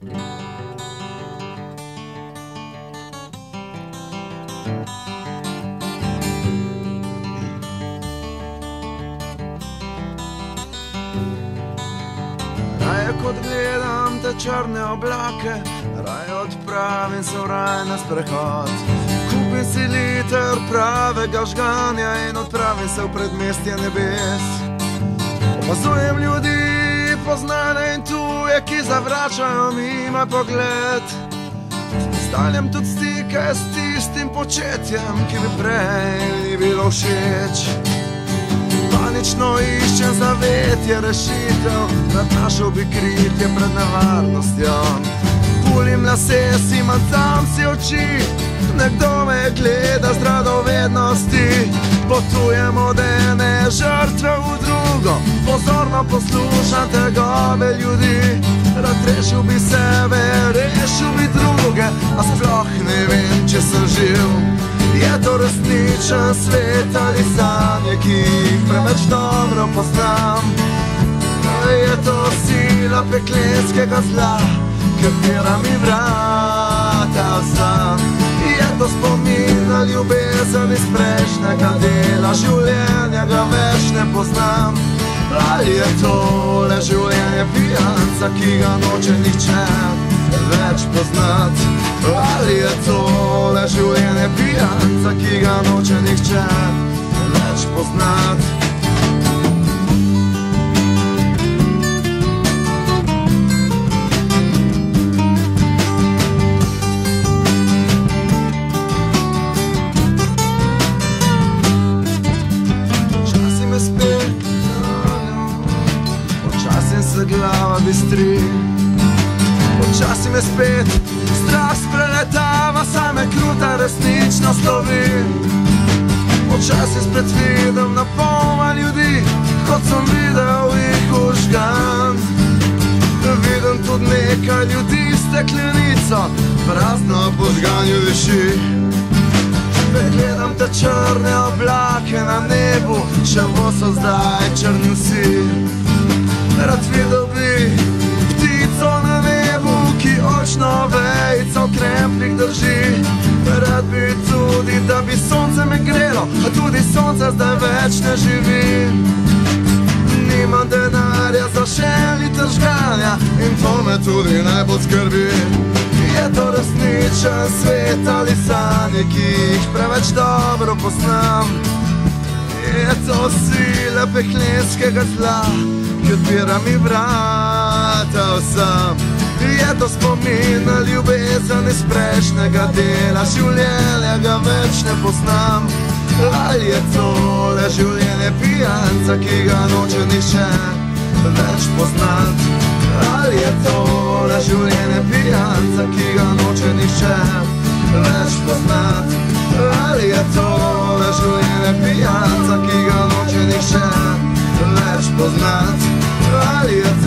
Raje kot gledam te črne oblake, raje odpravim se v raj na sprehod. Kupim si liter pravega žganja in odpravim se v predmestje nebes. Opazujem ljudi, poznane in tuje, ki zavračajo mimo pogled. Staljem tudi stike s tistim početjem, ki mi prej ni bilo všeč. Panično iščem zavetje rešitev, rad našel bi kritje pred nevarnostjo. Pulim lase, si mancam si oči, nekdo me gleda z radovednosti. Potujem od ene žrtve v drugo, pozorno poslušam tegobe ljudi. Rad rešil bi sebe, rešil bi druge, a sploh ne vem, če sem živ. Je to resničen svet ali sanje, ki jih preveč dobro poznam? Je to sila peklenskega zla, ki odpira mi vrata vsem? Je to spomin na ljubezen iz prejšnjega dela življenja, ga več ne poznam? Ali je tole življenje pijanca, ki ga noče nihče več poznat? Ali je tole življenje pijanca, ki ga noče nihče več poznat? Počasi me spet, počasi se glava bistri. Počasi me spet strah spreletava, saj me kruta resničnost lovi. Počasi spet vidim napolna ljudi, kot sem videl jih vžgan. Vidim tudi nekaj ljudi s steklenico, prazno po žganju diši. Gledam te črne oblake na nebu, čemu so zdaj črni vsi? Rad videl bi ptico na nebu, ki očno vejico v krempljih drži. Rad bi tudi, da bi sonce me grelo, a tudi sonce zdaj več ne živi. Nimam denarja za še liter žganja in to me tudi najbolj skrbi. Je to resničen svet ali sanje, ki jih preveč dobro poznam? Je to sila peklenskega zla, ki odpira mi vrata vsem? Je to spomin na ljubezen iz prejšnjega dela življenja, ga več ne poznam? Ali je tole življenje pijanca, ki ga noče nihče več poznat? Ali je tole življenje pijanca, ki ga noče nihče več poznat? Ali je tole življenje pijanca, ki ga noče nihče več poznat? Ali je